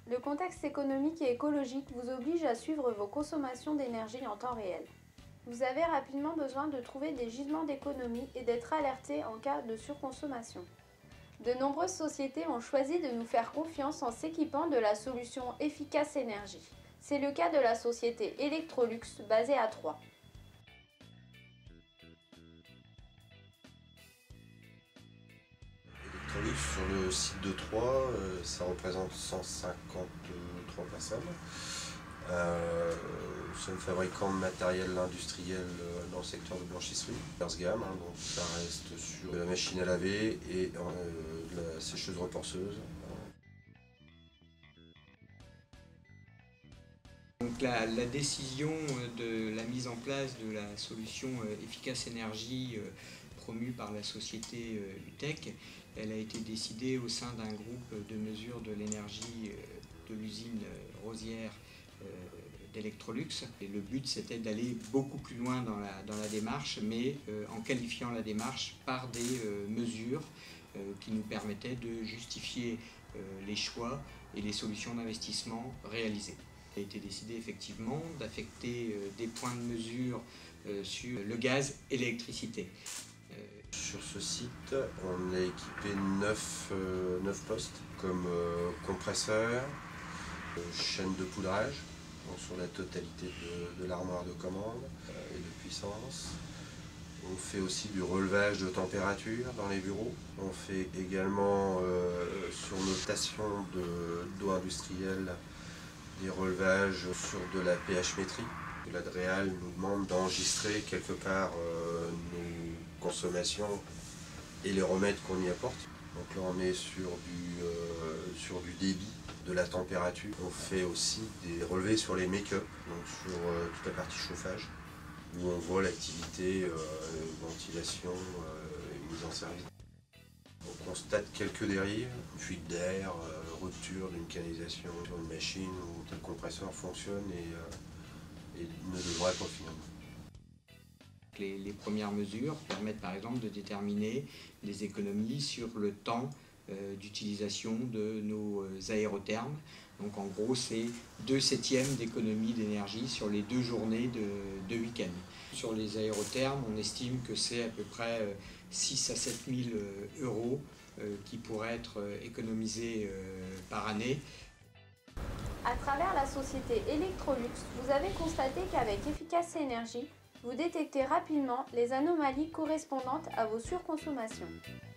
Le contexte économique et écologique vous oblige à suivre vos consommations d'énergie en temps réel. Vous avez rapidement besoin de trouver des gisements d'économie et d'être alerté en cas de surconsommation. De nombreuses sociétés ont choisi de nous faire confiance en s'équipant de la solution Efficace Énergie. C'est le cas de la société Electrolux basée à Troyes. Electrolux sur le site de Troyes, ça représente 153 personnes. Nous sommes fabricants de matériel industriel dans le secteur de blanchisserie, basse gamme, donc ça reste sur la machine à laver et la sécheuse reporceuse. Donc la décision de la mise en place de la solution Efficace Énergie promue par la société UTEC, elle a été décidée au sein d'un groupe de mesure de l'énergie de l'usine Rosière d'Electrolux. Et le but, c'était d'aller beaucoup plus loin dans la démarche, mais en qualifiant la démarche par des mesures qui nous permettaient de justifier les choix et les solutions d'investissement réalisées. Il a été décidé effectivement d'affecter des points de mesure sur le gaz et l'électricité. Sur ce site, on a équipé 9 postes comme compresseur, chaîne de poudrage, donc sur la totalité de l'armoire de commande et de puissance. On fait aussi du relevage de température dans les bureaux. On fait également sur nos stations d'eau industrielle des relevages sur de la pH-métrie. L'Adréal nous demande d'enregistrer quelque part nos consommations et les remèdes qu'on y apporte. Donc là on est sur du débit, de la température. On fait aussi des relevés sur les make-up, donc sur toute la partie chauffage, où on voit l'activité ventilation et mise en service. On constate quelques dérives, fuite d'air, rupture d'une canalisation sur une machine où tel compresseur fonctionne et ne devrait pas finalement. Les premières mesures permettent par exemple de déterminer les économies sur le temps d'utilisation de nos aérothermes. Donc en gros c'est 2/7 d'économie d'énergie sur les 2 journées de week-end. Sur les aérothermes, on estime que c'est à peu près 6 à 7 000 euros qui pourraient être économisés par année. À travers la société Electrolux, vous avez constaté qu'avec Efficace Énergie, vous détectez rapidement les anomalies correspondantes à vos surconsommations.